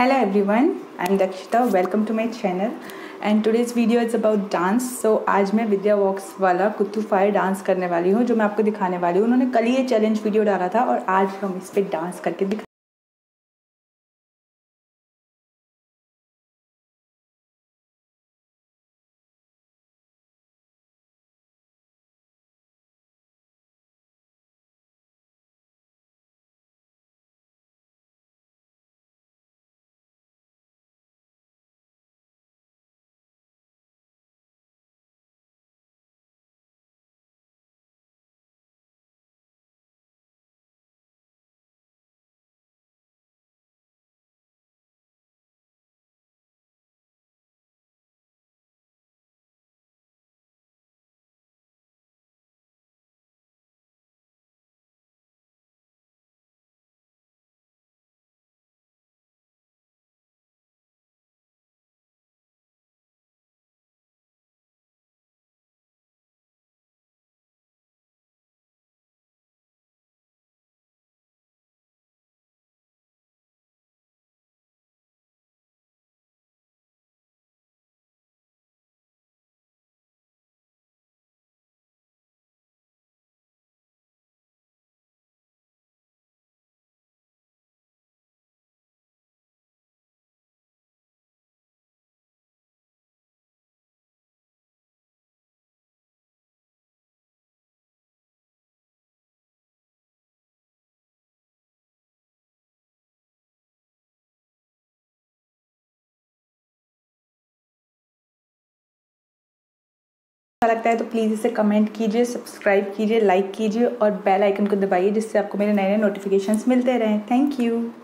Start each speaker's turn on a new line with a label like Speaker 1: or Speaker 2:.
Speaker 1: Hello everyone, I'm Dakshita. Welcome to my channel and today's video is about dance. So आज मैं विद्या वॉक्स वाला कुत्तू fire dance करने वाली हूँ जो मैं आपको दिखाने वाली हूँ। उन्होंने कल ही ये चैलेंज वीडियो डाला था और आज हम इस पे डांस करके दिखा। अच्छा लगता है तो प्लीज़ इसे कमेंट कीजिए, सब्सक्राइब कीजिए, लाइक कीजिए और बेल आइकन को दबाइए जिससे आपको मेरे नए नए नोटिफिकेशंस मिलते रहें। Thank you.